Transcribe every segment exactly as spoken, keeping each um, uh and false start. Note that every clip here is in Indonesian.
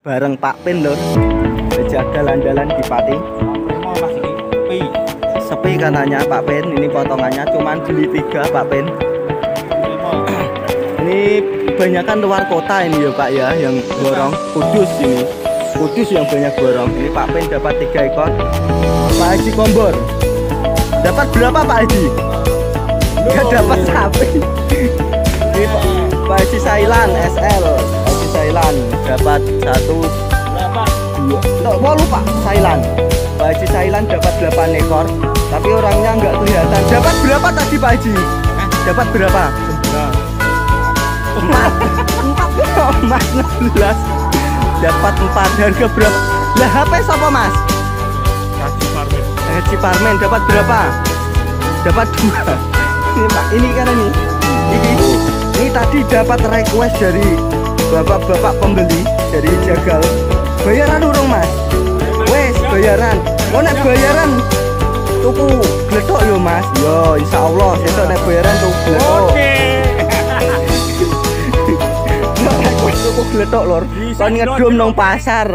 bareng Pak Pin lur, jaga landalan di Pati. Sepi. Sepi katanya Pak Pin. Ini potongannya cuman beli tiga Pak Pin. Ini kebanyakan luar kota ini ya Pak ya, yang borong. Kudus ini, Kudus yang banyak borong. Ini Pak Pin dapat tiga ekor. Pak Haji Kombor dapat berapa Pak Haji? Gak dapat sapi. Ini Pak, Pak Haji Sailan S L. Haji Sailan dapat satu dua. Nggak mau lupa Sailan. Pak Haji Sailan dapat delapan ekor. Tapi orangnya nggak kelihatan. Dapat berapa tadi Pak Haji? Dapat berapa? Empat. Empat Mas enam belas. Dapat empat. Harga berapa? Lah H P siapa Mas? Haji Parmen. Haji Parmen dapat berapa? Dapat dua. Ini Pak, ini kan ini. Ini, ini tadi dapat request dari bapak-bapak pembeli dari Jagal. Bayaran urung Mas? Wes bayaran. Oh nek bayaran tuku gledok yo Mas. Yo insya Allah besok nek bayaran tuku gledok. Oke. Nek tuku gledok lor. Kon ngedum nang pasar.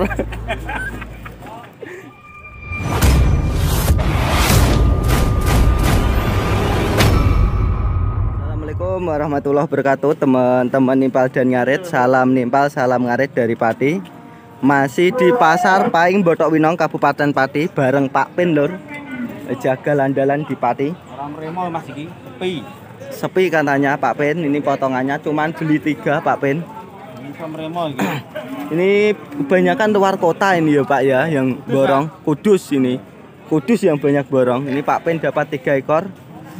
Assalamualaikum warahmatullahi wabarakatuh teman-teman nimpal dan ngarit. Salam nimpal, salam ngarit dari Pati. Masih di pasar Paing Botok Winong Kabupaten Pati bareng Pak Pin lur, jaga landalan di Pati. Orang remo Mas iki sepi. Sepi katanya Pak Pin. Ini potongannya cuman beli tiga Pak Pin. Ini sama remo iki. Ini kebanyakan luar kota ini ya Pak ya, yang borong. Kudus ini, Kudus yang banyak borong. Ini Pak Pin dapat tiga ekor.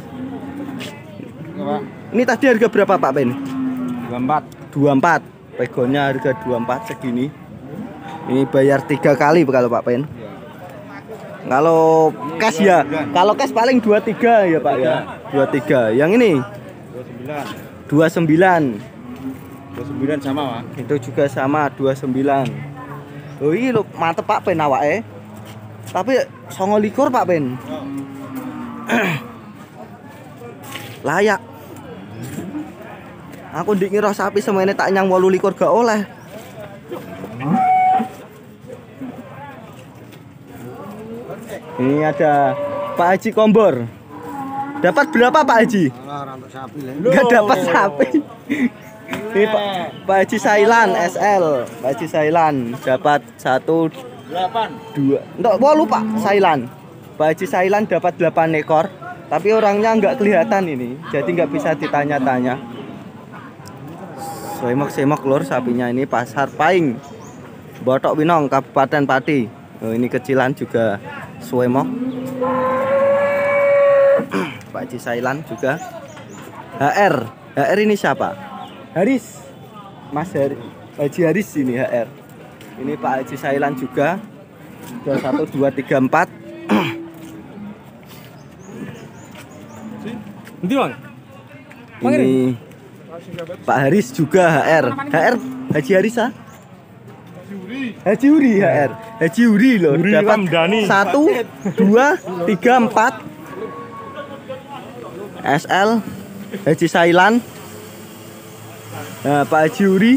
Ini tadi harga berapa Pak Pin? dua puluh empat. dua puluh empat. Pegonya harga dua puluh empat segini. Ini bayar tiga kali kalau Pak Pin. Kalau cash ya, kalau cash paling dua puluh tiga ya Pak ya. dua puluh tiga. Yang ini dua puluh sembilan. dua puluh sembilan. dua puluh sembilan sama, Pak. Itu juga sama dua puluh sembilan. Oh iya lo mantep Pak Pin awake. Tapi songo likur Pak Pin. Layak. Aku ndik ngira sapi semene tak nyang wolu likur gak oleh. Ini ada Pak Haji Kombor. Dapat berapa Pak Haji? Gak dapat sapi. Ini Pak, Pak Haji Sailan S L. Pak Haji Sailan dapat satu delapan. dua. Enggak, wolu Pak Sailan. Pak Haji Sailan dapat delapan ekor. Tapi orangnya nggak kelihatan ini, jadi nggak bisa ditanya-tanya. Semok-semok lur sapinya ini pasar Paing Botok Winong Kabupaten Pati. Oh, ini kecilan juga suemok. Pak Haji Sailan juga. H R, H R ini siapa? Haris, Mas Haris, Haji Haris ini H R. Ini Pak Haji Sailan juga. Dua satu dua tiga empat. Nanti Bang. Ini Pak Haris juga H R. H R Haji Haris ah? Haji Uri H R. Haji Uri loh. Dapat satu, dua, tiga, empat. S L Haji Sailan. Nah, Pak Haji Uri.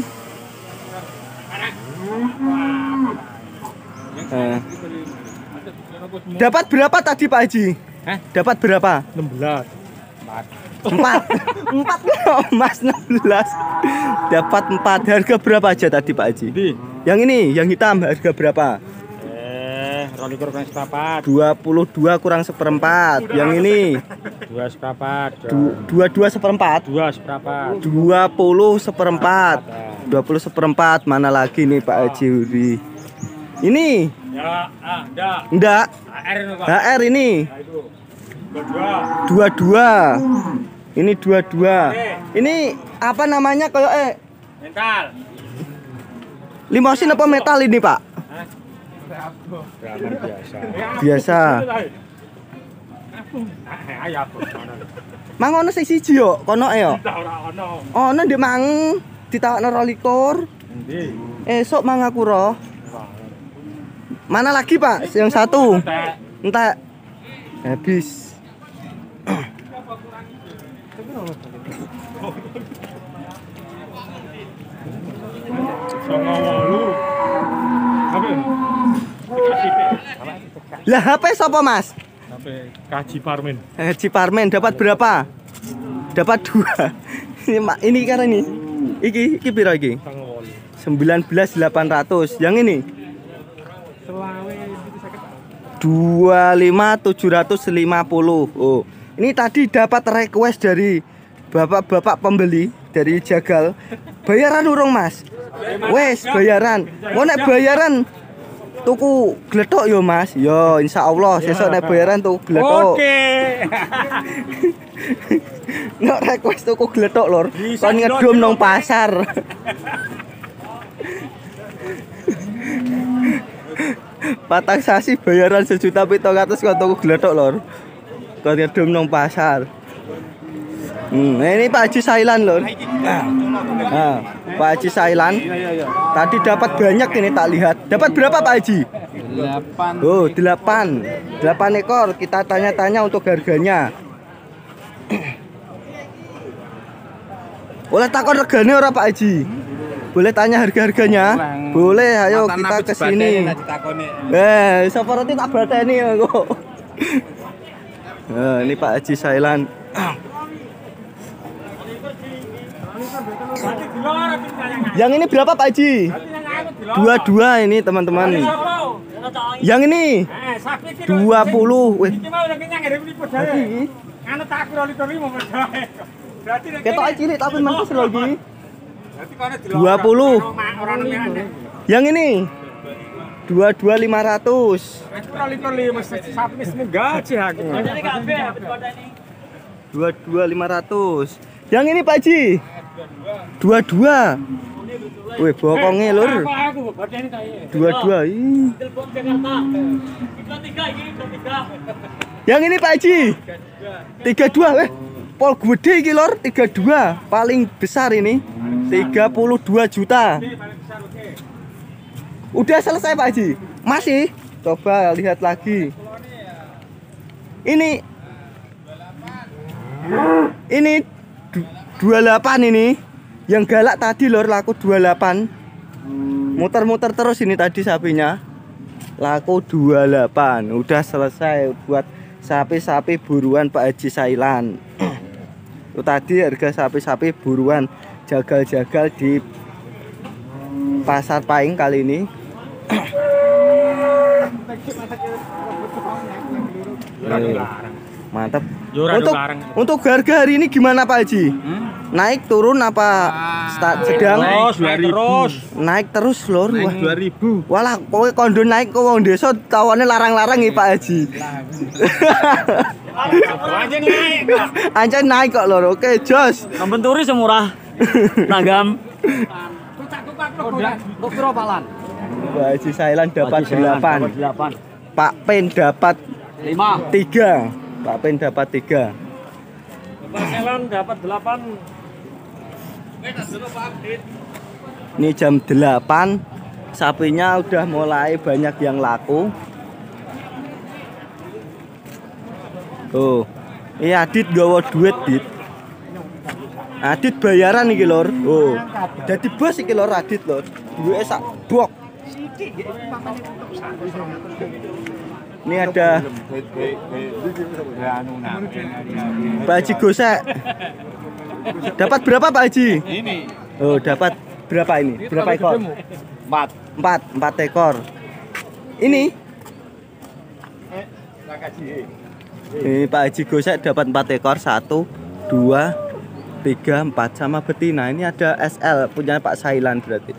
Nah. Dapat berapa tadi Pak Haji? Hah? Dapat berapa? enam belas. Empat. Empat Mas enam belas. Dapat empat. Harga berapa aja tadi Pak Haji? Di. Yang ini, yang hitam harga berapa? Eh, rolikur kurang seperempat. dua puluh dua kurang seperempat. Yang ini Dua seperempat. dua dua seperempat. Dua seperempat. dua puluh seperempat. dua puluh seperempat. Mana lagi nih Pak Haji Uri? Ini Ya, ah, enggak. enggak. H R ini, Pak. H R ini Nah, itu. Dua. dua dua. Ini dua dua. Ini apa namanya kayak eh Mental. limosin apa metal ini Pak? Brahman biasa. Biasa. Ayam. Mang ono sing siji yo, kono e yo. Ora ono. Ono ndek mang ditakno rolikur. Endi? Esok mang aku roh. Mana lagi Pak? Yang satu. Entek. Habis. Songo wolu. Lah H P siapa Mas? Sampai Kaji Parmen. Haji Parmen dapat berapa? Dapat dua. Ini Mak, ini karena ini. Iki iki piro iki? sembilan belas delapan ratus. Yang ini? Selawe itu sakit. dua puluh lima tujuh ratus lima puluh. Oh, ini tadi dapat request dari bapak-bapak pembeli dari Jagal. Bayaran urung Mas? Wes bayaran. Mau nek bayaran tuku gletok yo Mas. Yo insya Allah sesuk nek bayaran tuku gletok. Oke. Nek request tuku gletok lor. Kon ngedum nang pasar. Patang sasi bayaran sejuta pitung ratus kok tuku gletok lor. Kon ngedum nang pasar. Hmm, ini Pak Haji Sailan lor. Nah, Pak Haji Sailan. Tadi dapat banyak ini tak lihat. Dapat berapa Pak Haji? delapan. Oh, delapan. Delapan ekor. Kita tanya-tanya untuk harganya. Boleh takon regane ora Pak Haji? Boleh tanya harga-harganya? Boleh, ayo kita ke sini. Eh, sapa roti tak bateni kok. Nah, ini Pak Haji Sailan. Yang ini berapa Pak Haji? Dua-dua ini teman-teman. Yang ini dua puluh. Wih. Ketok cilik tapi mantus lagi. dua puluh. Yang ini dua dua lima ratus. dua dua lima ratus. Yang ini Pak Haji dua dua. Wih bokongnya lur. dua dua. Yang ini Pak Haji tiga dua. Weh pol gede iki lor. Tiga dua. Paling besar ini tiga puluh dua juta. Udah selesai Pak Haji? Masih? Coba lihat lagi. Ini Ini dua puluh delapan ini. Yang galak tadi lor laku dua puluh delapan. Muter-muter terus ini tadi sapinya. Laku dua puluh delapan. Udah selesai buat sapi-sapi buruan Pak Haji Sailan. Itu tadi harga sapi-sapi buruan jagal-jagal di Pasar Paing kali ini. Mantap. Untuk untuk harga hari ini gimana Pak Haji? Hmm? Naik turun apa start sedang? Terus dua ribu. Naik terus lor. Naik dua ribu. Walah, kowe kondo naik kok wong desa tawane larang-larang iki Pak Haji. Anjir naik. Anjir naik kok lor. Oke, jos. Sampun turi semurah. Tanggam. Kok piro palan? Pak Haji Sailan dapat delapan. Pak Pen dapat lima. tiga. Pak Pen dapat tiga. Pak Sailan dapat delapan. Ini jam delapan. Sapinya udah mulai banyak yang laku. Oh, ini Adit gawa duit Dit. Adit bayaran iki lor. Oh, jadi bos iki lor Adit lor. Duwe sak bok. Ini ada Pak Haji Gosek. Dapat berapa Pak Haji? Ini. Oh, dapat berapa ini? Berapa ekor? Empat. Empat, empat ekor. Ini? Ini Pak Haji Gosek dapat empat ekor. Satu, dua, tiga, empat sama betina. Ini ada S L punya Pak Sailan berarti.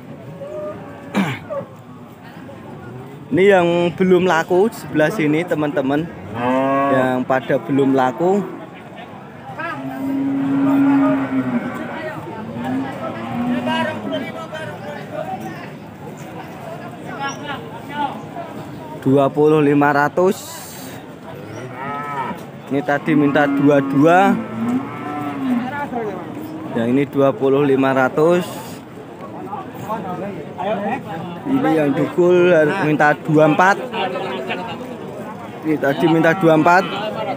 Ini yang belum laku sebelah sini teman-teman. Yang pada belum laku. dua puluh lima ratus. Ini tadi minta dua puluh dua. Yang ini dua puluh lima ratus. Ini yang dukul minta dua puluh empat. Ini tadi minta dua puluh empat.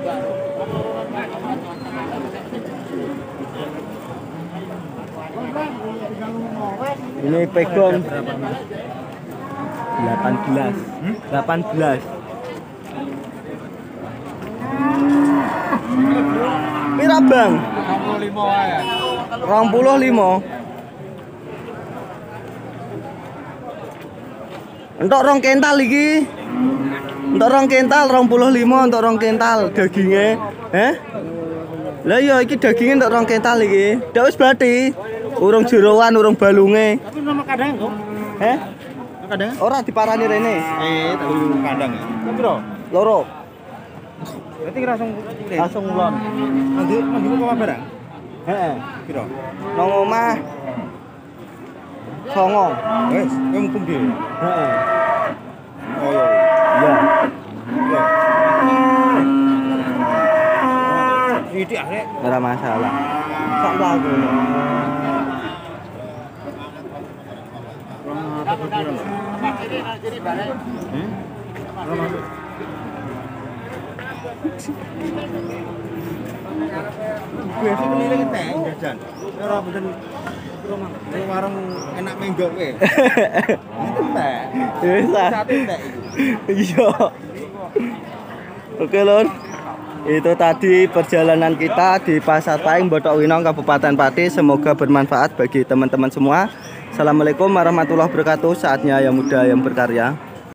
Ini pegon delapan belas. delapan belas. Pira bang? Rong puluh lima. Entok rong kental iki. Entok rong kental rong puluh lima entok rong kental dagingnya. Eh? Lah iya iki dagingnya entok rong kental iki. Ndak wis bati. Urung jeroan, urung balunge. Tapi nama kadang kok. Eh? Kadang? Ora diparani rene. Eh, tapi kandang ya. Piro? Loro. Berarti langsung langsung ngulon. Nanti nanti kok barang? Heeh. Piro? Nang omah. Songo. Wes, kowe mumpung dhewe. Heeh. Oh iya. Iya. Iki arek Ora masalah. Sak lagu. gue sih keliling teh jajan. Ora mboten warung enak menggok kowe. Itu teh. Wis ah. Sate teh iku. Iya. Oke lon. Itu tadi perjalanan kita di Pasar Paing Botok Winong Kabupaten Pati. Semoga bermanfaat bagi teman-teman semua. Assalamualaikum warahmatullahi wabarakatuh. Saatnya yang muda yang berkarya.